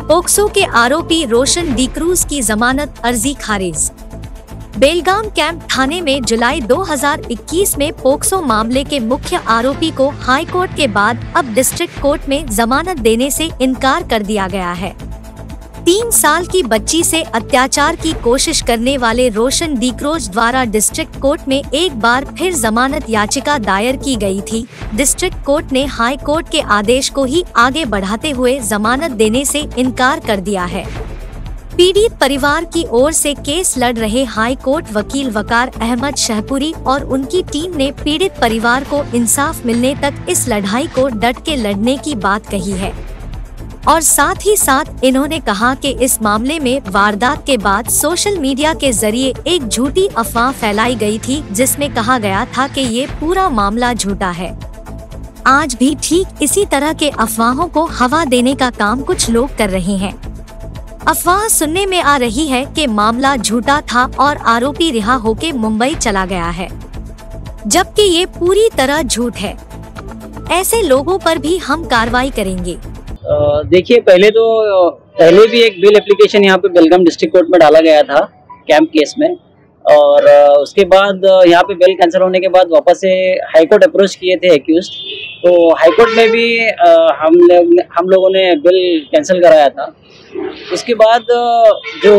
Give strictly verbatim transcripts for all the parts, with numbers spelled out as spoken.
POCSO के आरोपी रोशन डिक्रूज की जमानत अर्जी खारिज। बेलगाम कैंप थाने में जुलाई दो हज़ार इक्कीस में पोक्सो मामले के मुख्य आरोपी को हाई कोर्ट के बाद अब डिस्ट्रिक्ट कोर्ट में जमानत देने से इनकार कर दिया गया है। तीन साल की बच्ची से अत्याचार की कोशिश करने वाले रोशन डिक्रूज द्वारा डिस्ट्रिक्ट कोर्ट में एक बार फिर जमानत याचिका दायर की गई थी। डिस्ट्रिक्ट कोर्ट ने हाई कोर्ट के आदेश को ही आगे बढ़ाते हुए जमानत देने से इनकार कर दिया है। पीड़ित परिवार की ओर से केस लड़ रहे हाई कोर्ट वकील वकार अहमद शहपुरी और उनकी टीम ने पीड़ित परिवार को इंसाफ मिलने तक इस लड़ाई को डट के लड़ने की बात कही है और साथ ही साथ इन्होंने कहा कि इस मामले में वारदात के बाद सोशल मीडिया के जरिए एक झूठी अफवाह फैलाई गई थी जिसमें कहा गया था कि ये पूरा मामला झूठा है। आज भी ठीक इसी तरह के अफवाहों को हवा देने का काम कुछ लोग कर रहे हैं। अफवाह सुनने में आ रही है कि मामला झूठा था और आरोपी रिहा होकर मुंबई चला गया है, जबकि ये पूरी तरह झूठ है। ऐसे लोगों पर भी हम कार्रवाई करेंगे। देखिए, पहले तो पहले भी एक बिल एप्लीकेशन यहाँ पे बेलगाम डिस्ट्रिक्ट कोर्ट में डाला गया था कैंप केस में, और उसके बाद यहाँ पे बेल कैंसिल होने के बाद वापस से हाई कोर्ट अप्रोच किए थे एक्यूज्ड। तो हाई कोर्ट में भी हम लोग हम लोगों ने बिल कैंसिल कराया था। उसके बाद जो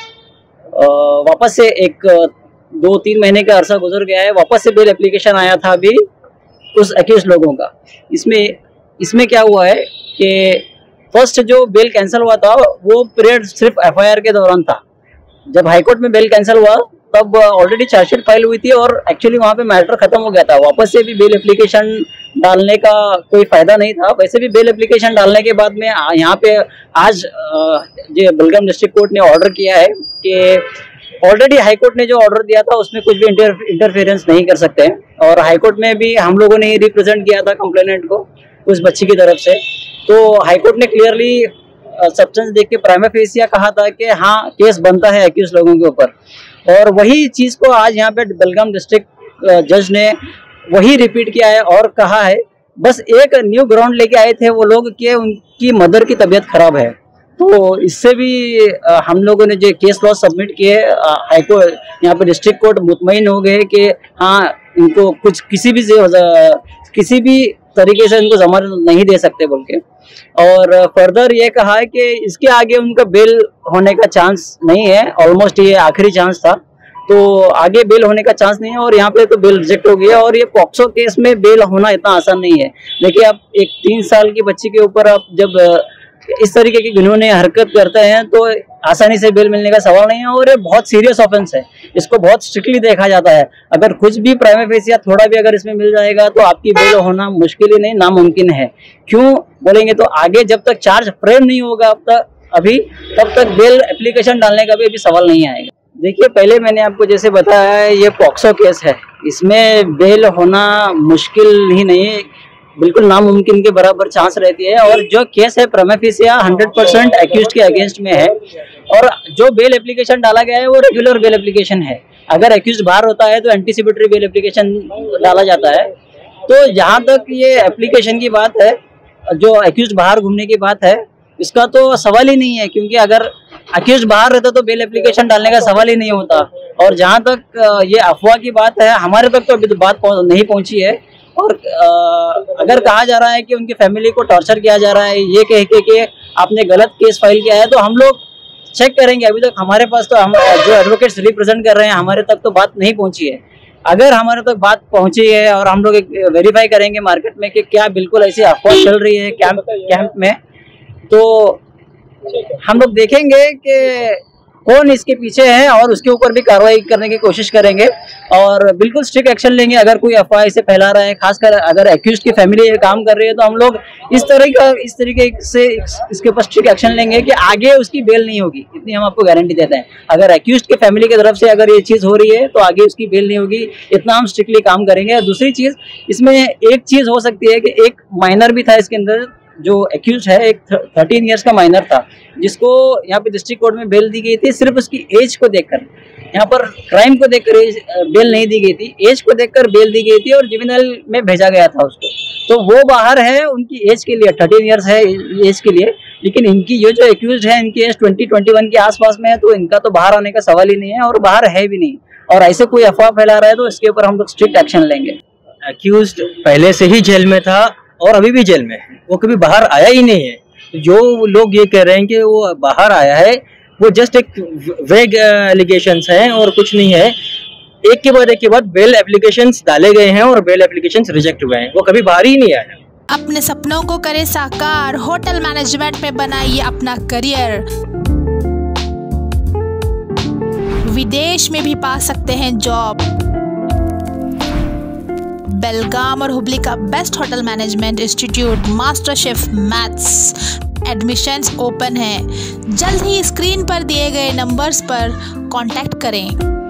वापस से एक दो तीन महीने का अरसा गुजर गया है, वापस से बिल एप्लीकेशन आया था अभी उस एक्यूज्ड लोगों का। इसमें इसमें क्या हुआ है कि फर्स्ट जो बेल कैंसिल हुआ था वो पीरियड सिर्फ एफआईआर के दौरान था। जब हाईकोर्ट में बेल कैंसिल हुआ तब ऑलरेडी चार्जशीट फाइल हुई थी और एक्चुअली वहाँ पे मैटर खत्म हो गया था। वापस से भी बेल एप्लीकेशन डालने का कोई फायदा नहीं था। वैसे भी बेल एप्लीकेशन डालने के बाद में यहाँ पे आज जो बेलगाम डिस्ट्रिक्ट कोर्ट ने ऑर्डर किया है कि ऑलरेडी हाईकोर्ट ने जो ऑर्डर दिया था उसमें कुछ भी इंटर, इंटरफेरेंस नहीं कर सकते हैं। और हाईकोर्ट में भी हम लोगों ने रिप्रेजेंट किया था कंप्लेनेंट को उस बच्ची की तरफ से। तो हाईकोर्ट ने क्लियरली सब्सटेंस देख के प्राइमा फेसिया कहा था कि हाँ केस बनता है एक्यूज लोगों के ऊपर, और वही चीज को आज यहाँ पे बेलगाम डिस्ट्रिक्ट जज ने वही रिपीट किया है और कहा है बस एक न्यू ग्राउंड लेके आए थे वो लोग कि उनकी मदर की तबीयत खराब है। तो इससे भी हम लोगों ने जो केस लॉ सबमिट किए हाईकोर्ट यहाँ पे डिस्ट्रिक्ट कोर्ट मुतमईन हो गए कि हाँ इनको कुछ किसी भी किसी भी तरीके से इनको जमानत नहीं दे सकते बोल के। और फर्दर ये कहा है कि इसके आगे उनका बेल होने का चांस नहीं है, ऑलमोस्ट ये आखिरी चांस था, तो आगे बेल होने का चांस नहीं है। और यहाँ पे तो बेल रिजेक्ट हो गया और ये पॉक्सो केस में बेल होना इतना आसान नहीं है। देखिए, आप एक तीन साल की बच्ची के ऊपर आप जब इस तरीके की घिनौनी हरकत करते हैं तो आसानी से बेल मिलने का सवाल नहीं है और ये बहुत सीरियस ऑफेंस है, इसको बहुत स्ट्रिक्टली देखा जाता है। अगर कुछ भी प्राइमा फेसिया थोड़ा भी अगर इसमें मिल जाएगा तो आपकी बेल होना मुश्किल ही नहीं नामुमकिन है। क्यों बोलेंगे तो आगे जब तक चार्ज फ्रेम नहीं होगा अब तक अभी तब तक बेल एप्लीकेशन डालने का भी अभी सवाल नहीं आएगा। देखिए, पहले मैंने आपको जैसे बताया है ये पॉक्सो केस है, इसमें बेल होना मुश्किल ही नहीं, बिल्कुल नामुमकिन के बराबर चांस रहती है। और जो केस है prima facie hundred percent accused के अगेंस्ट में है और जो बेल एप्लीकेशन डाला गया है वो रेगुलर बेल एप्लीकेशन है। अगर एक्यूज्ड बाहर होता है तो एंटीसिपेटरी बेल एप्लीकेशन डाला जाता है। तो जहाँ तक ये एप्लीकेशन की बात है, जो एक्यूज्ड बाहर घूमने की बात है, इसका तो सवाल ही नहीं है, क्योंकि अगर एक्यूज्ड बाहर रहता तो बेल एप्लीकेशन डालने का सवाल ही नहीं होता। और जहाँ तक ये अफवाह की बात है, हमारे तक तो अभी तो बात नहीं पहुंची है। और अगर कहा जा रहा है कि उनकी फैमिली को टॉर्चर किया जा रहा है ये कह के कि आपने गलत केस फाइल किया है, तो हम लोग चेक करेंगे। अभी तक हमारे पास तो हम जो एडवोकेट्स रिप्रेजेंट कर रहे हैं हमारे तक तो बात नहीं पहुंची है। अगर हमारे तक बात पहुंची है और हम लोग वेरीफाई करेंगे मार्केट में कि क्या बिल्कुल ऐसी अफवाह चल रही है कैंप कैंप में, तो हम लोग देखेंगे कि कौन इसके पीछे है और उसके ऊपर भी कार्रवाई करने की कोशिश करेंगे और बिल्कुल स्ट्रिक्ट एक्शन लेंगे। अगर कोई अफवाह इसे फैला रहा है, खासकर अगर एक्यूज्ड की फैमिली ये काम कर रही है, तो हम लोग इस तरह का इस तरीके से इसके ऊपर स्ट्रिक्ट एक्शन लेंगे कि आगे उसकी बेल नहीं होगी, इतनी हम आपको गारंटी देते हैं। अगर एक्यूज्ड की फैमिली की तरफ से अगर ये चीज़ हो रही है तो आगे उसकी बेल नहीं होगी, इतना हम स्ट्रिक्टली काम करेंगे। दूसरी चीज़ इसमें एक चीज़ हो सकती है कि एक माइनर भी था इसके अंदर, जो एक्यूज है एक थर्टीन इयर्स का माइनर था, जिसको यहाँ पे डिस्ट्रिक्ट कोर्ट में बेल दी गई थी सिर्फ उसकी एज को देखकर। यहाँ पर क्राइम को देखकर एज बेल नहीं दी गई थी, एज को देखकर बेल दी गई थी और जुवेनाइल में भेजा गया था उसको। तो वो बाहर है उनकी एज के लिए, थर्टीन इयर्स है एज के लिए, लेकिन इनकी ये जो एक्यूज है इनकी एज ट्वेंटी ट्वेंटी वन के आसपास में है, तो इनका तो बाहर आने का सवाल ही नहीं है और बाहर है भी नहीं। और ऐसे कोई अफवाह फैला रहा है तो इसके ऊपर हम लोग स्ट्रिक्ट एक्शन लेंगे। एक्यूज्ड पहले से ही जेल में था और अभी भी जेल में है, वो कभी बाहर आया ही नहीं है। जो लोग ये कह रहे हैं कि वो बाहर आया है, वो जस्ट एक वेग एलिगेशंस हैं और कुछ नहीं है। एक के बाद एक के बाद बेल एप्लीकेशंस डाले गए हैं और बेल एप्लीकेशंस रिजेक्ट हुए हैं, वो कभी बाहर ही नहीं आया। अपने सपनों को करे साकार, होटल मैनेजमेंट में बनाइए अपना करियर। विदेश में भी पा सकते हैं जॉब। बेलगाम और हुबली का best hotel management institute master chef maths admissions open है। जल्द ही स्क्रीन पर दिए गए नंबर्स पर कांटेक्ट करें।